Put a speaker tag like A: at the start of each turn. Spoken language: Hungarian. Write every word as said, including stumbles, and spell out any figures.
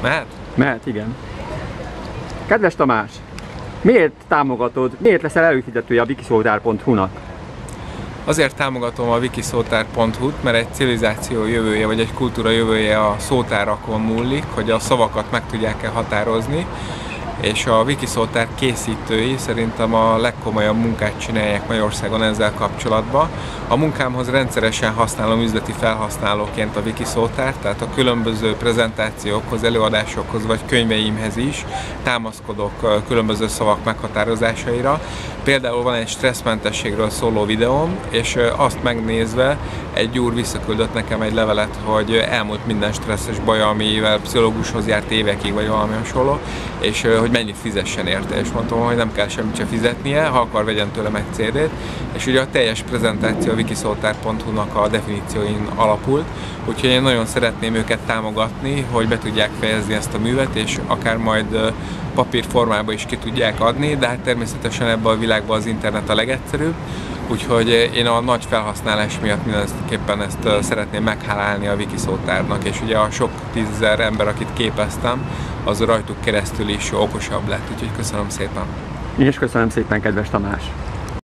A: Mehet?
B: Mehet, igen. Kedves Tamás, miért támogatod, miért leszel előfizetője a wikiszótár pont hu-nak?
A: Azért támogatom a wikiszótár pont hu-t, mert egy civilizáció jövője, vagy egy kultúra jövője a szótárakon múlik, hogy a szavakat meg tudják-e határozni, és a wikiszótár készítői szerintem a legkomolyabb munkát csinálják Magyarországon ezzel kapcsolatban. A munkámhoz rendszeresen használom üzleti felhasználóként a wikiszótárt, tehát a különböző prezentációkhoz, előadásokhoz vagy könyveimhez is támaszkodok különböző szavak meghatározásaira. Például van egy stresszmentességről szóló videóm, és azt megnézve egy úr visszaküldött nekem egy levelet, hogy elmúlt minden stresszes baja, amivel pszichológushoz járt évekig, vagy valami hasonló, és hogy mennyit fizessen érte, és mondtam, hogy nem kell semmit se fizetnie, ha akar, vegyen tőlem egy cé dét, és ugye a teljes prezentáció a wikiszótár pont hu-nak a definícióin alapult, úgyhogy én nagyon szeretném őket támogatni, hogy be tudják fejezni ezt a művet, és akár majd papírformában is ki tudják adni, de hát természetesen ebben a világban az internet a legegyszerűbb, úgyhogy én a nagy felhasználás miatt mindenképpen ezt szeretném meghálálni a wikiszótárnak, és ugye a sok tízezer ember, akit képeztem, az rajtuk keresztül is okosabb lett, úgyhogy köszönöm szépen.
B: Én is köszönöm szépen, kedves Tamás.